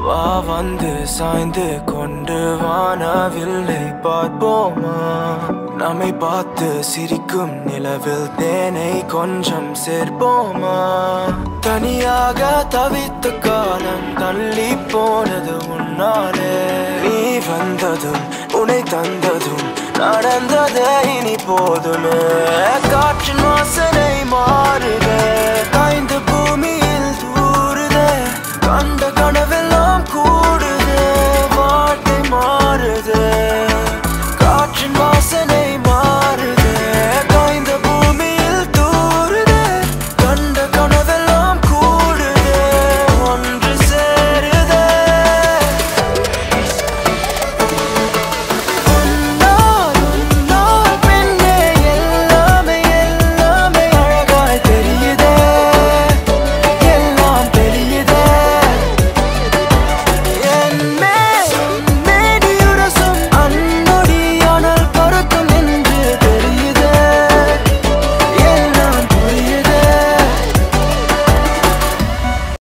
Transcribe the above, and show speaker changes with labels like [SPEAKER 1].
[SPEAKER 1] வா வந்து சாய்ந்து கொண்டு வானவில்லை பார்ப்போமா நம்மை பார்த்து சிரிக்கும் நிலவில் தேனை கொஞ்சம் சேர்ப்போமா தனியாக தவித்த காலம் தள்ளி போனது உன்னாலே நீ வந்ததும் உன்னை தந்ததும் நடந்ததே இனி போதுமே காற்றின் வாசனை மாறுதே காய்ந்த பூமியில் தூறுதே கண்ட